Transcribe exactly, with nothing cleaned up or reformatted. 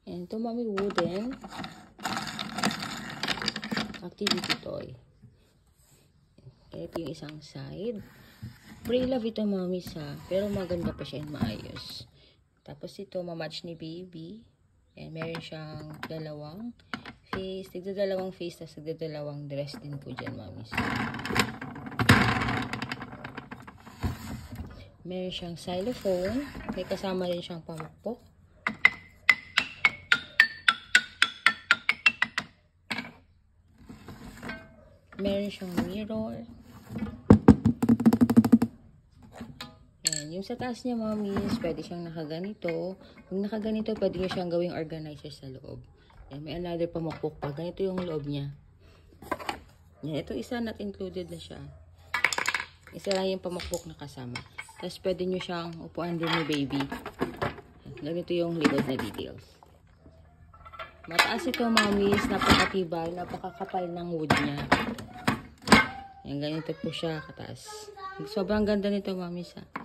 And ito, mami, wooden activity toy. Ito yung isang side. Pre-love ito, mami, sa. Pero maganda pa siya and maayos. Tapos ito, mamatch ni baby. And meron siyang dalawang face. Tigda dalawang face, tapos tigda dalawang dress din po dyan, mami. Meron siyang xylophone. May kasama rin siyang pamukpok. Meron siyang mirror. Ayan. Yung sa taas niya, mamis, pwede siyang nakaganito. Kung nakaganito, pwede niya siyang gawing organizer sa loob. Ayan. May another pamukpok pa. Ganito yung loob niya. Ayan. Ito isa, not included na siya. Isa lang yung pamukpok na kasama. Tapos pwede nyo siyang upuan din ni baby. Ganito yung likod na details. Mataas ito, mamis. Napakatibay. Napakakapal ng wood niya. Yan, ganito po siya kataas. Sobrang ganda nito, mamis, ha.